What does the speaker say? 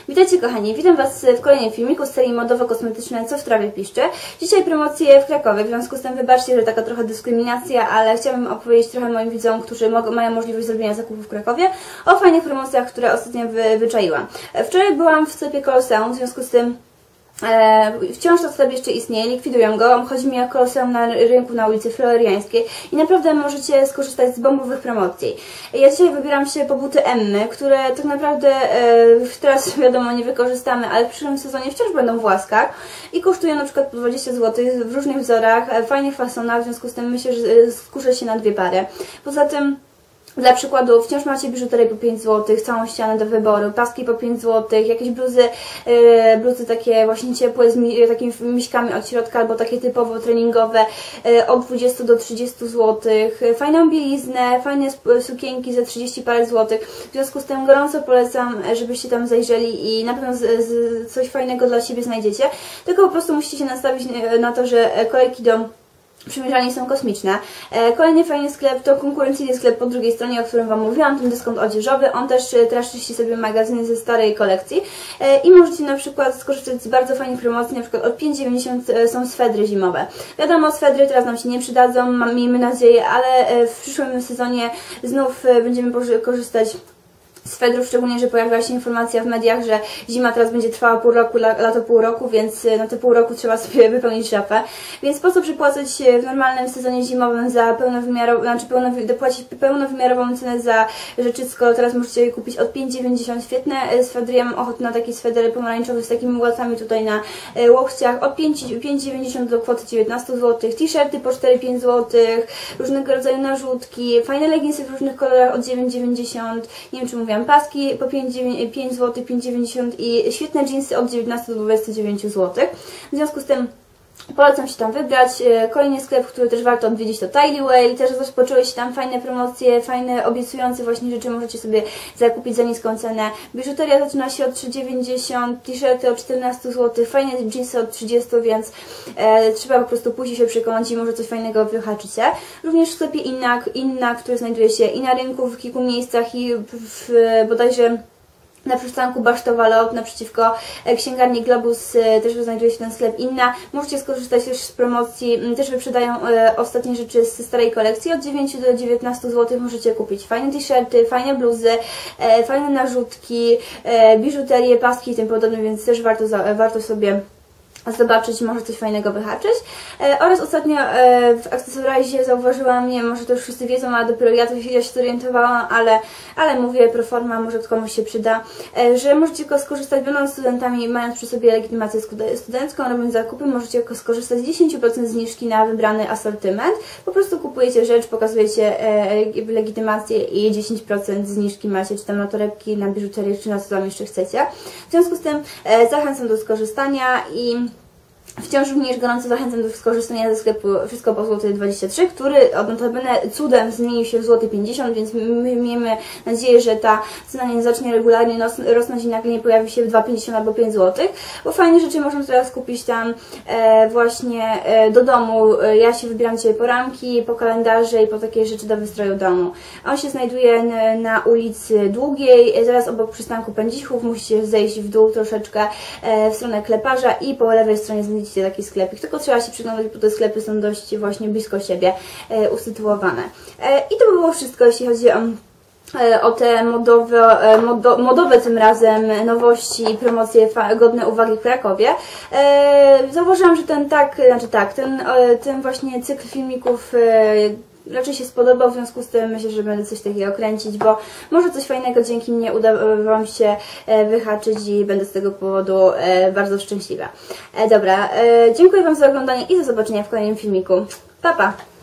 Witajcie kochani, witam Was w kolejnym filmiku z serii modowo-kosmetycznej Co w trawie piszczy. Dzisiaj promocje w Krakowie, w związku z tym wybaczcie, że taka trochę dyskryminacja, ale chciałabym opowiedzieć trochę moim widzom, którzy mają możliwość zrobienia zakupów w Krakowie, o fajnych promocjach, które ostatnio wyczaiłam. Wczoraj byłam w sklepie Colosseum, w związku z tym wciąż to sklep jeszcze istnieje, likwidują go. Chodzi mi o Colosseum na rynku na ulicy Floriańskiej i naprawdę możecie skorzystać z bombowych promocji. Ja dzisiaj wybieram się po buty Emmy, które tak naprawdę teraz wiadomo nie wykorzystamy, ale w przyszłym sezonie wciąż będą w łaskach i kosztują na przykład po 20 zł w różnych wzorach, fajnych fasonach, w związku z tym myślę, że skuszę się na dwie pary. Poza tym dla przykładu wciąż macie biżuterię po 5 zł, całą ścianę do wyboru, paski po 5 zł, jakieś bluzy takie właśnie ciepłe z takimi miśkami od środka albo takie typowo treningowe od 20 do 30 zł, fajną bieliznę, fajne sukienki za 30 parę złotych. W związku z tym gorąco polecam, żebyście tam zajrzeli i na pewno coś fajnego dla siebie znajdziecie. Tylko po prostu musicie się nastawić na to, że kolejki do przymierzalni są kosmiczne. Kolejny fajny sklep to konkurencyjny sklep po drugiej stronie, o którym Wam mówiłam, ten dyskont odzieżowy. On też teraz czyści sobie magazyny ze starej kolekcji i możecie na przykład skorzystać z bardzo fajnych promocji, na przykład od 5,90 są swedry zimowe. Wiadomo, swedry teraz nam się nie przydadzą, miejmy nadzieję, ale w przyszłym sezonie znów będziemy korzystać z swedrów, szczególnie, że pojawiła się informacja w mediach, że zima teraz będzie trwała pół roku, lato pół roku, więc na te pół roku trzeba sobie wypełnić szafę. Więc po co przypłacać w normalnym sezonie zimowym za pełnowymiarową, dopłacić pełnowymiarową cenę za rzeczy, skoro teraz możecie je kupić od 5,90. Świetne swedry, ja mam ochotę na taki sweder pomarańczowy z takimi łatami tutaj na łokciach, od 5,90 do kwoty 19 zł, t-shirty po 4-5 zł, różnego rodzaju narzutki, fajne leginsy w różnych kolorach od 9,90, nie wiem czy mówiłam, paski po 5 zł, 5,90 i świetne dżinsy od 19 do 29 zł. W związku z tym polecam się tam wybrać. Kolejny sklep, który też warto odwiedzić, to Tilyway. Też rozpoczęły się tam fajne promocje, fajne, obiecujące właśnie rzeczy możecie sobie zakupić za niską cenę. Biżuteria zaczyna się od 3,90, t-shirty od 14 zł, fajne jeansy od 30, więc trzeba po prostu pójść się przekonać i może coś fajnego wyhaczycie. Również w sklepie Inna, który znajduje się i na rynku w kilku miejscach i bodajże na przystanku Basztowa Lot, naprzeciwko księgarni Globus też znajduje się ten sklep Inna. Możecie skorzystać też z promocji, też wyprzedają ostatnie rzeczy z starej kolekcji. Od 9 do 19 zł możecie kupić fajne t-shirty, fajne bluzy, fajne narzutki, biżuterię, paski i tym podobne, więc też warto sobie zobaczyć, może coś fajnego wyhaczyć. Oraz ostatnio w Accessorize zauważyłam, nie wiem, może to już wszyscy wiedzą, ale dopiero ja się zorientowałam, ale mówię pro forma, może komuś się przyda, że możecie skorzystać, będąc studentami, mając przy sobie legitymację studencką, robiąc zakupy, możecie skorzystać z 10% zniżki na wybrany asortyment. Po prostu kupujecie rzecz, pokazujecie legitymację i 10% zniżki macie, czy tam na torebki, na biżuterię, czy na co tam jeszcze chcecie. W związku z tym zachęcam do skorzystania i wciąż również gorąco zachęcam do skorzystania ze sklepu Wszystko po złoty 23, który notabene cudem zmienił się w złoty 50, więc my miejmy nadzieję, że ta cena nie zacznie regularnie rosnąć i nagle nie pojawi się w 2,50 albo 5 zł, bo fajne rzeczy można teraz kupić tam właśnie do domu. Ja się wybieram dzisiaj po ramki, po kalendarze i po takie rzeczy do wystroju domu. On się znajduje na ulicy Długiej, zaraz obok przystanku Pędzichów. Musicie zejść w dół troszeczkę w stronę Kleparza i po lewej stronie znajdziecie taki sklepik, tylko trzeba się przyglądać, bo te sklepy są dość właśnie blisko siebie usytuowane. I to by było wszystko, jeśli chodzi o te modowe tym razem nowości i promocje godne uwagi w Krakowie. Zauważyłam, że ten właśnie cykl filmików raczej się spodobał, w związku z tym myślę, że będę coś takiego kręcić, bo może coś fajnego dzięki mnie uda Wam się wyhaczyć i będę z tego powodu bardzo szczęśliwa. Dobra, dziękuję Wam za oglądanie i do zobaczenia w kolejnym filmiku. Pa, pa!